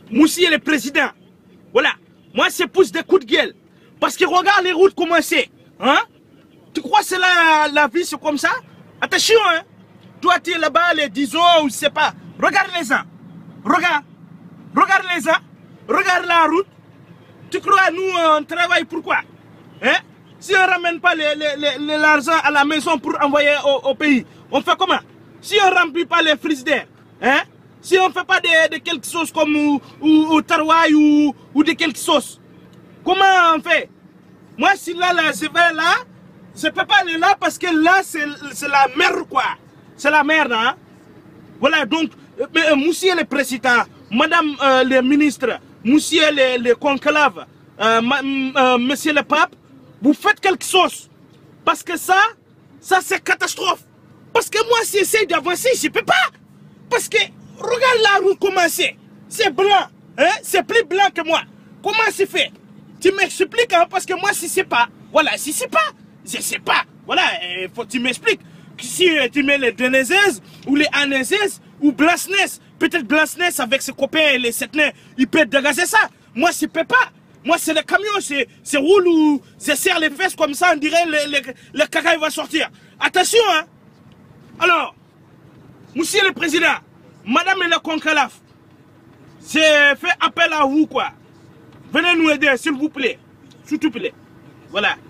Monsieur le président, voilà, moi c'est pousse des coups de gueule. Parce que regarde les routes comment c'est. Hein? Tu crois que c'est la vie, c'est comme ça? Attention, hein? Toi tu es là-bas, les 10 ans, ou je sais pas. Regarde les gens. Regarde les gens. Regarde la route. Tu crois nous on travaille pourquoi? Hein? Si on ne ramène pas l'argent à la maison pour envoyer au pays, on fait comment? Si on ne remplit pas les frigidaires, hein? Si on ne fait pas de quelque chose comme au tarouaille ou de quelque chose, comment on fait? Moi, si là, je vais là, je ne peux pas aller là parce que là, c'est la merde, quoi. C'est la merde, hein? Voilà, donc, monsieur le président, madame le ministre, monsieur le conclave, monsieur le pape, vous faites quelque chose. Parce que ça c'est catastrophe. Parce que moi, si j'essaie d'avancer, je ne peux pas. Parce que, regarde la route comment c'est. C'est blanc. Hein? C'est plus blanc que moi. Comment c'est fait? Tu m'expliques, hein? Parce que moi, je ne sais pas. Voilà, je ne sais pas. Je ne sais pas. Voilà, faut que tu m'expliques. Si tu mets les Denezes ou les Anezes ou Blasness, peut-être Blasness avec ses copains et les Setnais, il peut dégager ça. Moi, je ne peux pas. Moi, c'est le camion, c'est roule ou je serre les fesses comme ça, on dirait le caca il va sortir. Attention, hein. Alors, monsieur le président, madame le conclave, j'ai fait appel à vous, quoi. Venez nous aider, s'il vous plaît. S'il vous plaît. Voilà.